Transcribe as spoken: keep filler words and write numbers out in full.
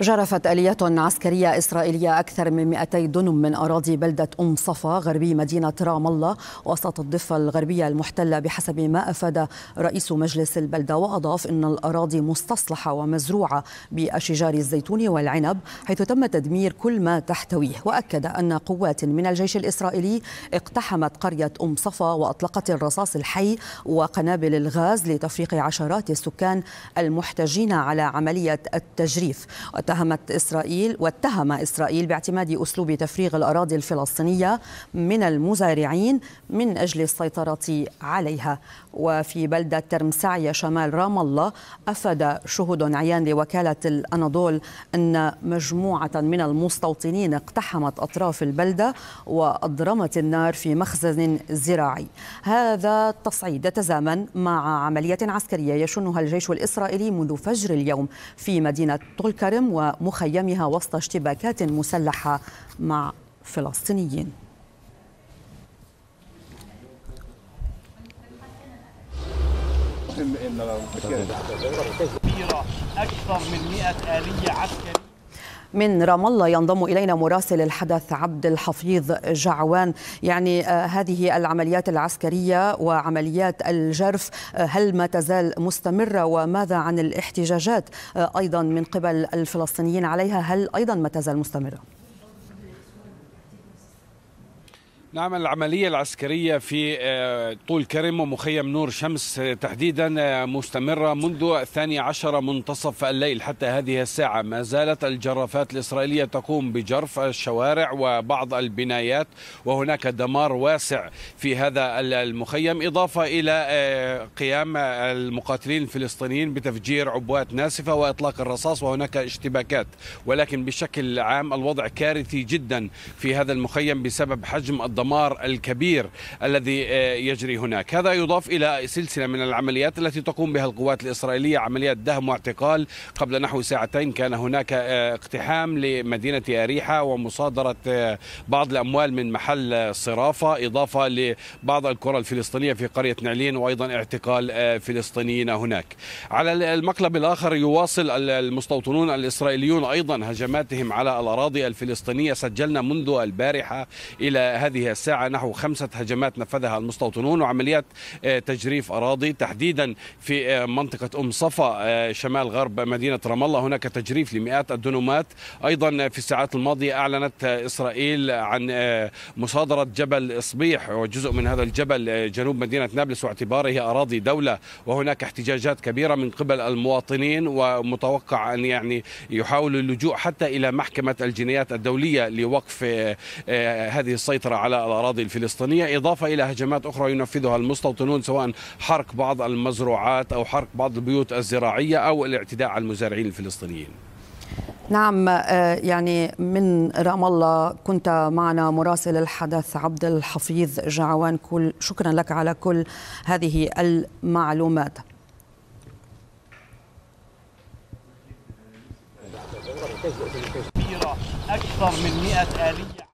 جرفت آليات عسكرية إسرائيلية أكثر من مئتي دنم من أراضي بلدة أم صفا غربي مدينة رام الله وسط الضفة الغربية المحتلة بحسب ما أفاد رئيس مجلس البلدة، وأضاف أن الأراضي مستصلحة ومزروعة بأشجار الزيتون والعنب حيث تم تدمير كل ما تحتويه. وأكد أن قوات من الجيش الإسرائيلي اقتحمت قرية أم صفا وأطلقت الرصاص الحي وقنابل الغاز لتفريق عشرات السكان المحتجين على عملية التجريف. واتهمت إسرائيل واتهم إسرائيل باعتماد أسلوب تفريغ الأراضي الفلسطينية من المزارعين من أجل السيطرة عليها. وفي بلدة ترمسعية شمال رام الله أفاد شهود عيان لوكالة الأناضول أن مجموعة من المستوطنين اقتحمت أطراف البلدة وأضرمت النار في مخزن زراعي. هذا التصعيد يتزامن مع عملية عسكرية يشنها الجيش الإسرائيلي منذ فجر اليوم في مدينة طول كرم ومخيمها وسط اشتباكات مسلحة مع فلسطينيين. أكثر من مئة آلية عسكرية. من رام الله ينضم إلينا مراسل الحدث عبد الحفيظ جعوان. يعني آه هذه العمليات العسكرية وعمليات الجرف آه هل ما تزال مستمرة، وماذا عن الاحتجاجات آه أيضا من قبل الفلسطينيين عليها، هل أيضا ما تزال مستمرة؟ نعم، العملية العسكرية في طول كرم ومخيم نور شمس تحديدا مستمرة منذ الثاني عشر منتصف الليل حتى هذه الساعة. ما زالت الجرافات الإسرائيلية تقوم بجرف الشوارع وبعض البنايات، وهناك دمار واسع في هذا المخيم، إضافة إلى قيام المقاتلين الفلسطينيين بتفجير عبوات ناسفة وإطلاق الرصاص، وهناك اشتباكات. ولكن بشكل عام الوضع كارثي جدا في هذا المخيم بسبب حجم الدمار الدمار الكبير الذي يجري هناك. هذا يضاف إلى سلسلة من العمليات التي تقوم بها القوات الإسرائيلية، عمليات دهم واعتقال. قبل نحو ساعتين كان هناك اقتحام لمدينة أريحة ومصادرة بعض الأموال من محل صرافة، إضافة لبعض القرى الفلسطينية في قرية نعلين، وأيضا اعتقال فلسطينيين هناك. على المقلب الآخر يواصل المستوطنون الإسرائيليون أيضا هجماتهم على الأراضي الفلسطينية. سجلنا منذ البارحة إلى هذه الساعة نحو خمسة هجمات نفذها المستوطنون وعمليات تجريف أراضي، تحديدا في منطقة أم صفا شمال غرب مدينة رام الله. هناك تجريف لمئات الدنومات. أيضا في الساعات الماضية أعلنت إسرائيل عن مصادرة جبل صبيح وجزء من هذا الجبل جنوب مدينة نابلس واعتباره أراضي دولة، وهناك احتجاجات كبيرة من قبل المواطنين، ومتوقع أن يعني يحاولوا اللجوء حتى إلى محكمة الجنايات الدولية لوقف هذه السيطرة على الأراضي الفلسطينية، إضافة إلى هجمات أخرى ينفذها المستوطنون، سواء حرق بعض المزروعات أو حرق بعض البيوت الزراعية أو الاعتداء على المزارعين الفلسطينيين. نعم، يعني من رام الله كنت معنا مراسل الحدث عبد الحفيظ جعوان. كل شكرا لك على كل هذه المعلومات. أكثر من مئة آلية